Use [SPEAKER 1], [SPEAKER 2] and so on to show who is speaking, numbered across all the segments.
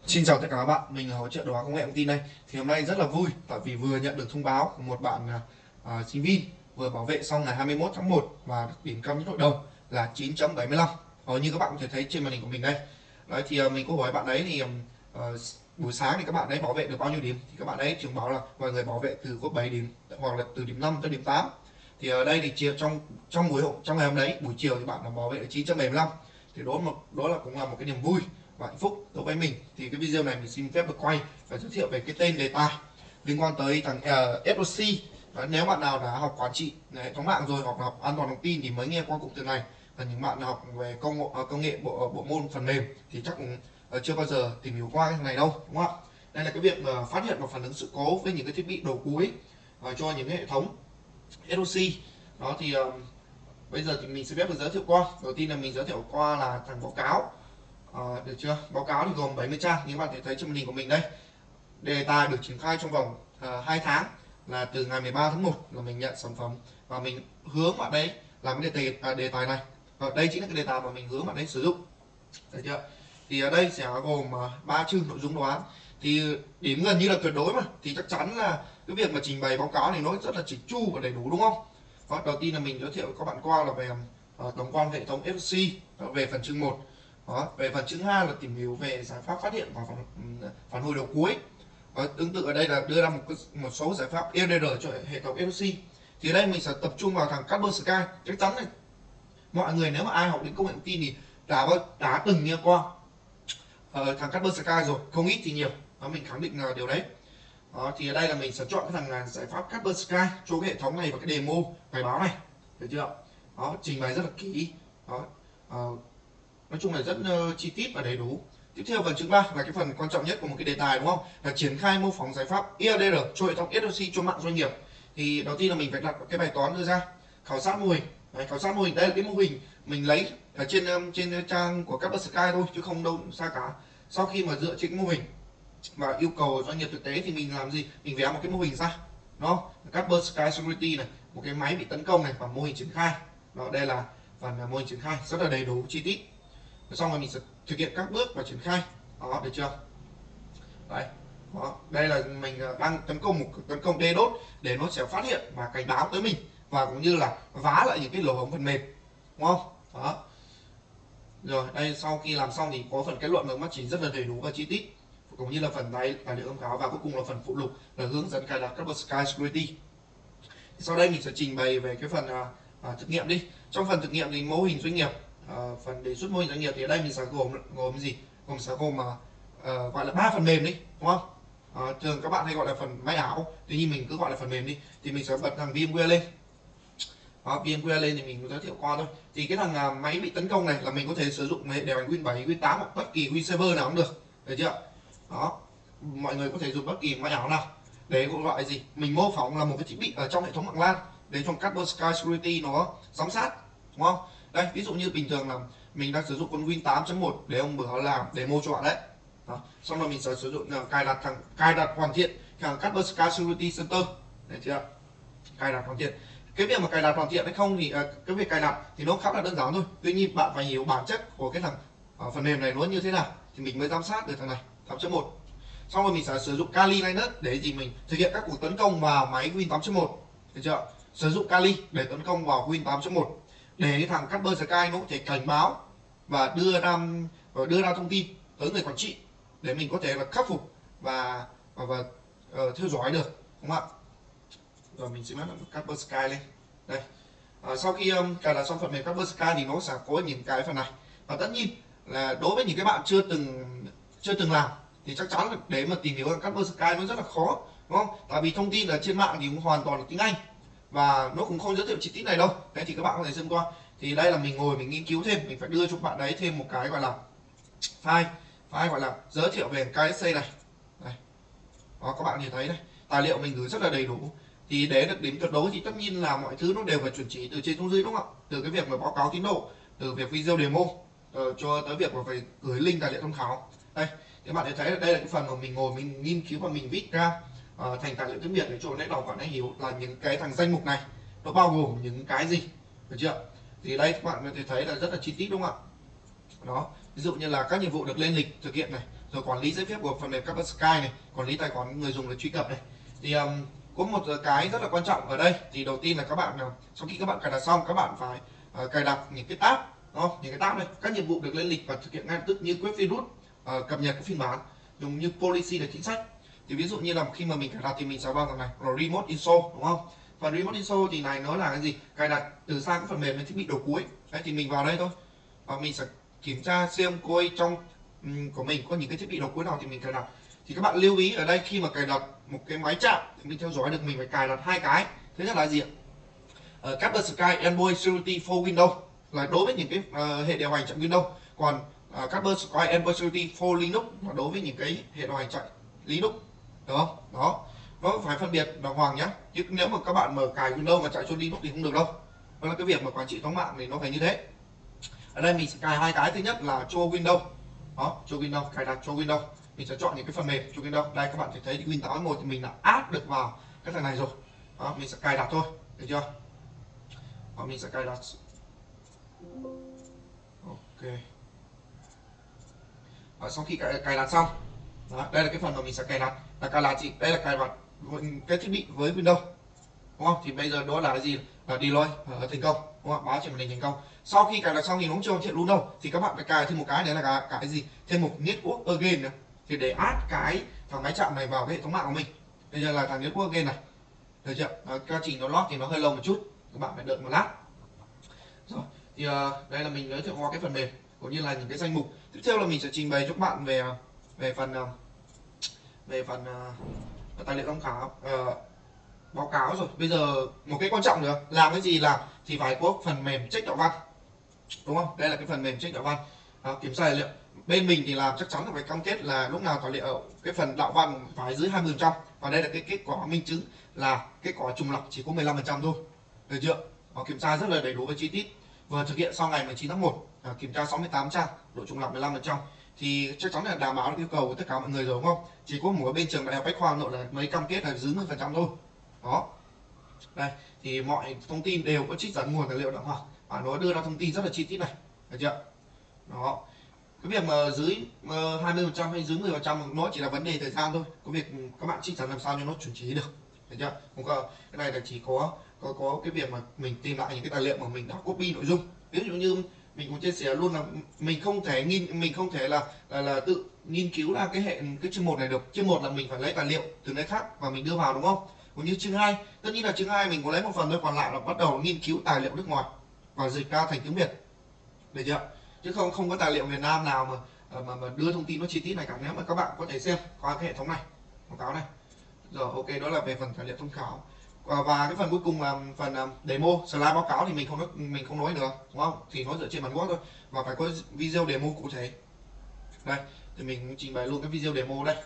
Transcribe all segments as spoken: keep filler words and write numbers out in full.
[SPEAKER 1] Xin chào tất cả các bạn, mình là hỗ trợ đồ họa công nghệ thông tin đây. Thì hôm nay rất là vui tại vì vừa nhận được thông báo của một bạn à, à, sinh viên vừa bảo vệ xong ngày hai mươi mốt tháng một và được điểm cao nhất hội đồng là chín chấm bảy mươi lăm. Ờ, như các bạn có thể thấy trên màn hình của mình đây. Đấy thì à, mình có hỏi bạn ấy thì à, buổi sáng thì các bạn ấy bảo vệ được bao nhiêu điểm, thì các bạn ấy trường bảo là mọi người bảo vệ từ có bảy điểm hoặc là từ điểm năm tới điểm tám. Thì ở đây thì chiều trong trong buổi trong ngày hôm đấy buổi chiều thì bạn là bảo vệ được chín chấm bảy mươi lăm. Thì đó một đó là cũng là một cái niềm vui và hạnh phúc đối với mình. Thì cái video này mình xin phép được quay và giới thiệu về cái tên đề tài liên quan tới thằng uh, ét o xê. Đó, nếu bạn nào đã học quản trị hệ thống mạng rồi hoặc là học an toàn thông tin thì mới nghe qua cụm từ này, và những bạn nào học về công nghệ, công nghệ bộ bộ môn phần mềm thì chắc cũng uh, chưa bao giờ tìm hiểu qua cái thằng này đâu, đúng không ạ? Đây là cái việc uh, phát hiện và phản ứng sự cố với những cái thiết bị đầu cuối uh, cho những cái hệ thống ét o xê. Đó thì uh, bây giờ thì mình sẽ phép được giới thiệu qua. Đầu tiên là mình giới thiệu qua là thằng báo cáo. À, được chưa? Báo cáo thì gồm bảy mươi trang như các bạn thể thấy trên màn hình của mình đây. Đề tài được triển khai trong vòng uh, hai tháng, là từ ngày mười ba tháng một là mình nhận sản phẩm và mình hướng bạn đấy làm cái đề tài, à, đề tài này. Và đây chính là cái đề tài mà mình hướng bạn đấy sử dụng. Được chưa? Thì ở đây sẽ gồm ba uh, chương nội dung đồ án. Thì điểm gần như là tuyệt đối mà, thì chắc chắn là cái việc mà trình bày báo cáo này nó rất là chỉnh chu và đầy đủ, đúng không? Đó, đầu tiên là mình giới thiệu các bạn qua là về uh, tổng quan hệ thống ét o xê về phần chương một. Đó, về phần chương hai là tìm hiểu về giải pháp phát hiện và phản, phản hồi đầu cuối. Đó, tương tự ở đây là đưa ra một một số giải pháp e đê rờ cho hệ thống ét o xê. Thì ở đây mình sẽ tập trung vào thằng Kaspersky. Chắc chắn này, mọi người nếu mà ai học đến công nghệ thông tin thì đã đã từng nghe qua uh, thằng Kaspersky rồi, không ít thì nhiều. Đó, mình khẳng định là điều đấy. Đó, thì ở đây là mình sẽ chọn cái thằng giải pháp Kaspersky cho cái hệ thống này và cái demo bài báo này, được chưa? Đó, trình bày rất là kỹ. Đó, uh, nói chung là rất uh, chi tiết và đầy đủ. Tiếp theo phần chương ba là cái phần quan trọng nhất của một cái đề tài, đúng không? Là triển khai mô phỏng giải pháp e đê rờ cho hệ thống ét o xê cho mạng doanh nghiệp. Thì đầu tiên là mình phải đặt cái bài toán đưa ra khảo sát mô hình. Đấy, khảo sát mô hình đây là cái mô hình mình lấy ở trên um, trên trang của Kaspersky thôi chứ không đâu xa cả. Sau khi mà dựa trên cái mô hình và yêu cầu doanh nghiệp thực tế thì mình làm gì? Mình vẽ một cái mô hình ra, đúng không? Kaspersky Security này, một cái máy bị tấn công này và mô hình triển khai. Đó, đây là phần mô hình triển khai rất là đầy đủ chi tiết. Xong rồi mình sẽ thực hiện các bước và triển khai. Đó, được chưa? Đấy. Đó, đây là mình đang tấn công một tấn công DDoS để nó sẽ phát hiện và cảnh báo tới mình và cũng như là vá lại những cái lỗ hổng phần mềm, đúng không? Đó. Rồi đây, sau khi làm xong thì có phần kết luận và mắt chỉ rất là đầy đủ và chi tiết, cũng như là phần tài, tài liệu tham khảo, và cuối cùng là phần phụ lục là hướng dẫn cài đặt Kaspersky Security. Sau đây mình sẽ trình bày về cái phần à, à, thực nghiệm đi. Trong phần thực nghiệm thì mô hình doanh nghiệp, à, phần đề xuất mô hình doanh nghiệp thì ở đây mình sẽ gồm gồm gì? Gồm sẽ gồm mà à, gọi là ba phần mềm đi, đúng không? À, thường các bạn hay gọi là phần máy ảo, tuy nhiên mình cứ gọi là phần mềm đi. Thì mình sẽ bật thằng VMware lên. Đó, VMware lên thì mình giới thiệu qua thôi. Thì cái thằng à, máy bị tấn công này là mình có thể sử dụng hệ điều hành Win bảy, Win tám hoặc bất kỳ Win server nào cũng được, được chưa? Đó, mọi người có thể dùng bất kỳ máy ảo nào để gọi gì, mình mô phỏng là một cái thiết bị ở trong hệ thống mạng LAN để trong Kaspersky Security nó giám sát, đúng không? Đây, ví dụ như bình thường là mình đang sử dụng con Win tám chấm một để ông bữa làm demo cho bạn đấy. Đó, xong rồi mình sẽ sử dụng uh, cài đặt thằng cài đặt hoàn thiện thằng Kaspersky Security Center, được chưa? Cài đặt hoàn thiện. Cái việc mà cài đặt hoàn thiện hay không thì uh, cái việc cài đặt thì nó khá là đơn giản thôi, tuy nhiên bạn phải hiểu bản chất của cái thằng uh, phần mềm này nó như thế nào thì mình mới giám sát được thằng này tám chấm một. Xong rồi mình sẽ sử dụng Kali Linux để gì mình thực hiện các cuộc tấn công vào máy Win tám chấm một, được chưa? Sử dụng Kali để tấn công vào Win tám chấm một để thằng Kaspersky nó có thể cảnh báo và đưa ra và đưa ra thông tin tới người quản trị để mình có thể là khắc phục và và, và uh, theo dõi được, đúng không ạ? Rồi mình sẽ bắt Kaspersky lên đây. À, sau khi um, cài đặt xong phần mềm Kaspersky thì nó sẽ có những cái phần này, và tất nhiên là đối với những cái bạn chưa từng chưa từng làm thì chắc chắn là để mà tìm hiểu Kaspersky nó rất là khó, đúng không? Tại vì thông tin ở trên mạng thì cũng hoàn toàn là tiếng Anh và nó cũng không giới thiệu chi tiết này đâu. Đấy thì các bạn có thể xem qua. Thì đây là mình ngồi mình nghiên cứu thêm, mình phải đưa cho bạn đấy thêm một cái gọi là file file gọi là giới thiệu về ca ét xê này. Đây. Đó, các bạn nhìn thấy đây, tài liệu mình gửi rất là đầy đủ. Thì để được điểm tuyệt đối thì tất nhiên là mọi thứ nó đều phải chuẩn chỉ từ trên xuống dưới, đúng không ạ? Từ cái việc mà báo cáo tiến độ, từ việc video demo, uh, cho tới việc mà phải gửi link tài liệu tham khảo. Đây, các bạn thấy là đây là cái phần mà mình ngồi mình nghiên cứu và mình viết ra uh, thành tài liệu tiếng Việt để cho lãnh đạo bạn ấy hiểu là những cái thằng danh mục này nó bao gồm những cái gì, được chưa? Thì đây các bạn có thể thấy là rất là chi tiết, đúng không ạ? Đó, ví dụ như là các nhiệm vụ được lên lịch thực hiện này, rồi quản lý giấy phép của phần mềm Kaspersky này, quản lý tài khoản người dùng để truy cập này. Thì um, có một cái rất là quan trọng ở đây, thì đầu tiên là các bạn sau khi các bạn cài đặt xong, các bạn phải uh, cài đặt những cái tab, đúng không? Những cái tab này, các nhiệm vụ được lên lịch và thực hiện ngay lập tức như quét virus, uh, cập nhật các phiên bản, dùng như policy là chính sách. Thì ví dụ như là khi mà mình cài đặt thì mình sẽ vào thằng này là remote install, đúng không? Phần remote install thì này nó là cái gì? Cài đặt từ xa các phần mềm đến thiết bị đầu cuối. Đấy, thì mình vào đây thôi và mình sẽ kiểm tra xem coi trong um, của mình có những cái thiết bị đầu cuối nào thì mình cài đặt. Thì các bạn lưu ý ở đây khi mà cài đặt một cái máy chạm thì mình theo dõi được mình phải cài đặt hai cái. Thứ nhất là gì ạ? Uh, Kaspersky Endpoint Security for Windows là đối với những cái uh, hệ điều hành chạy Windows, còn uh, Kaspersky Endpoint Security for Linux là đối với những cái hệ điều hành chạy Linux, đúng không? Đó, nó phải phân biệt đàng hoàng nhá, chứ nếu mà các bạn mở cài Windows mà chạy cho Linux thì không được đâu. Đó là cái việc mà quản trị thống mạng thì nó phải như thế. Ở đây mình sẽ cài hai cái, thứ nhất là cho Windows, đó, cho Windows, cài đặt cho Windows. Mình sẽ chọn những cái phần mềm cho Windows. Đây các bạn thể thấy thì Win tám chấm một thì mình đã add được vào cái thằng này rồi. Đó, mình sẽ cài đặt thôi, được chưa? Đó, mình sẽ cài đặt. Ok. Đó, sau khi cài, cài đặt xong, đó, đây là cái phần mà mình sẽ cài đặt. Là cài đặt gì? Đây là cài đặt cái thiết bị với Windows, đúng không? Thì bây giờ đó là cái gì? Là deploy uh, thành công, đúng không? Báo trên màn hình thành công. Sau khi cài đặt xong thì nó không chưa hiện luôn đâu, thì các bạn phải cài thêm một cái, đấy là cái, cái gì? Thêm một network again nữa, thì để add cái thằng máy chạm này vào cái hệ thống mạng của mình. Bây giờ là thằng network again này, được chưa? Đó, quá trình nó load thì nó hơi lâu một chút, các bạn phải đợi một lát. Rồi, thì uh, đây là mình giới thiệu qua cái phần mềm cũng như là những cái danh mục. Tiếp theo là mình sẽ trình bày cho các bạn về về phần uh, về phần uh, tài liệu tham khảo, uh, báo cáo. Rồi bây giờ một cái quan trọng nữa, làm cái gì làm thì phải có phần mềm check đạo văn, đúng không? Đây là cái phần mềm check đạo văn, đó, kiểm tra tài liệu. Bên mình thì làm chắc chắn là phải cam kết là lúc nào tài liệu cái phần đạo văn phải dưới hai mươi phần trăm, và đây là cái kết quả minh chứng là kết quả trùng lặp chỉ có mười lăm phần trăm thôi, được chưa? Đó, kiểm tra rất là đầy đủ và chi tiết, vừa thực hiện sau ngày mười chín tháng một, à, kiểm tra sáu mươi tám trang, độ trùng lặp mười lăm phần trăm, thì chắc chắn là đảm bảo được yêu cầu của tất cả mọi người rồi, đúng không? Chỉ có một bên trường đại học Bách Khoa Hà Nội là mới cam kết là dưới mười phần trăm thôi. Đó, đây thì mọi thông tin đều có trích dẫn nguồn tài liệu đàng hoàng và nó đưa ra thông tin rất là chi tiết này, được chưa? Đó, cái việc mà dưới hai mươi phần trăm hay dưới mười phần trăm nó chỉ là vấn đề thời gian thôi, có việc các bạn trích dẫn làm sao cho nó chuẩn chỉ được, được chưa? Không có, cái này là chỉ có có có cái việc mà mình tìm lại những cái tài liệu mà mình đã copy nội dung. Ví dụ như mình cũng chia sẻ luôn là mình không thể nghiên mình không thể là là, là tự nghiên cứu ra cái hệ cái chương một này được. Chương một là mình phải lấy tài liệu từ nơi khác và mình đưa vào, đúng không? Cũng như chương hai, tất nhiên là chương hai mình có lấy một phần thôi, còn lại là bắt đầu nghiên cứu tài liệu nước ngoài và dịch ra thành tiếng Việt, được chưa? Chứ không không có tài liệu Việt Nam nào mà mà, mà đưa thông tin nó chi tiết này cả. Nếu mà các bạn có thể xem qua cái hệ thống này, báo cáo này. Rồi, ok, đó là về phần tài liệu tham khảo. Và, và cái phần cuối cùng là phần demo slide báo cáo thì mình không nói, mình không nói nữa, đúng không? Thì nó dựa trên bản Word thôi, và phải có video demo cụ thể. Đây thì mình trình bày luôn cái video demo đây.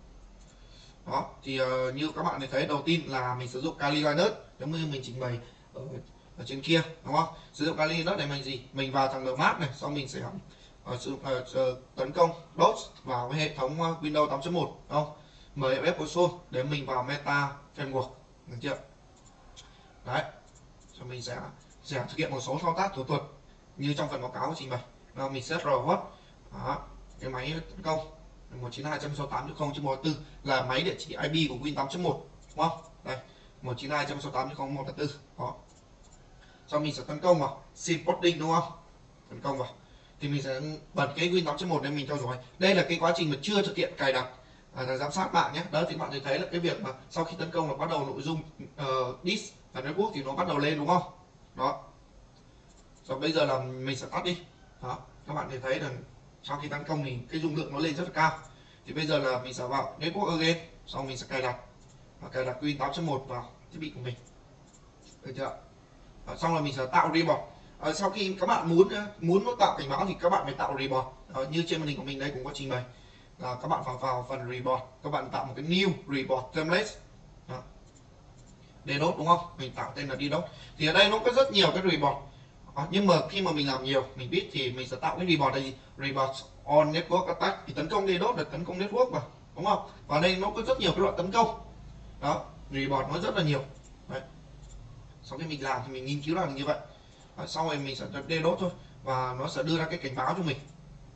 [SPEAKER 1] Đó thì uh, như các bạn thấy, đầu tiên là mình sử dụng Kali Linux giống như mình trình bày ở, ở trên kia, đúng không? Sử dụng Kali Linux để mình gì? Mình vào thằng Nmap này, xong mình sẽ uh, sử dụng uh, uh, tấn công DOS vào cái hệ thống uh, Windows tám chấm một, đúng không? Mời web console để mình vào meta framework, được chưa? Đấy, rồi mình sẽ sẽ thực hiện một số thao tác thủ thuật như trong phần báo cáo của trình bày. Nào, mình set rồi host, đó, cái máy tấn công một chín hai chấm sáu tám chấm không chấm một bốn là máy địa chỉ i pê của Win tám chấm một, đúng không? Đây, một chín hai chấm sáu tám chấm không chấm một bốn. Đó. Sau mình sẽ tấn công vào sim porting, đúng không? Tấn công vào thì mình sẽ bật cái Win tám chấm một để mình theo dõi. Đây là cái quá trình mà chưa thực hiện cài đặt, à, giám sát mạng nhé. Đó thì bạn thấy là cái việc mà sau khi tấn công là bắt đầu nội dung uh, disk và network thì nó bắt đầu lên, đúng không? Đó. Rồi bây giờ là mình sẽ tắt đi. Đó, các bạn thể thấy là sau khi tấn công thì cái dung lượng nó lên rất là cao. Thì bây giờ là mình sẽ vào network again, sau mình sẽ cài đặt và cài đặt Win tám chấm một vào thiết bị của mình, được chưa? Đó, xong là mình sẽ tạo report. À, sau khi các bạn muốn muốn nó tạo cảnh báo thì các bạn phải tạo report. À, như trên màn hình của mình đây cũng có trình bày. À, các bạn vào vào phần report, các bạn tạo một cái new report template. Đó. DDoS, đúng không? Mình tạo tên là DDoS. Thì ở đây nó có rất nhiều cái report. À, nhưng mà khi mà mình làm nhiều, mình biết thì mình sẽ tạo cái report là gì? Report on network attack, thì tấn công DDoS là tấn công network mà, đúng không? Và đây nó có rất nhiều cái loại tấn công. Đó, report nó rất là nhiều. Đấy. Sau khi mình làm thì mình nghiên cứu là như vậy. Đấy, sau này mình sẽ DDoS thôi và nó sẽ đưa ra cái cảnh báo cho mình. Đây,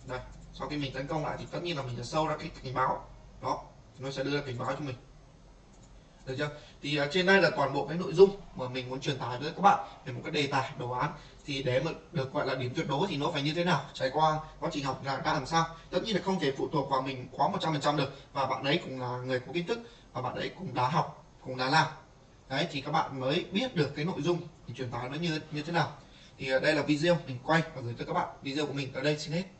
[SPEAKER 1] Sau khi mình tấn công lại thì tất nhiên là mình sẽ show ra cái cảnh báo đó, nó sẽ đưa ra cảnh báo cho mình, được chưa? Thì uh, trên đây là toàn bộ cái nội dung mà mình muốn truyền tải với các bạn về một cái đề tài đồ án. Thì để mà được gọi là điểm tuyệt đối thì nó phải như thế nào, trải qua quá trình học là ra làm sao, tất nhiên là không thể phụ thuộc vào mình quá một trăm phần trăm được, và bạn ấy cũng là người có kiến thức và bạn ấy cũng đã học, cũng đã làm đấy, thì các bạn mới biết được cái nội dung thì truyền tải nó như như thế nào. Thì uh, đây là video mình quay và gửi tới các bạn. Video của mình tới đây xin hết.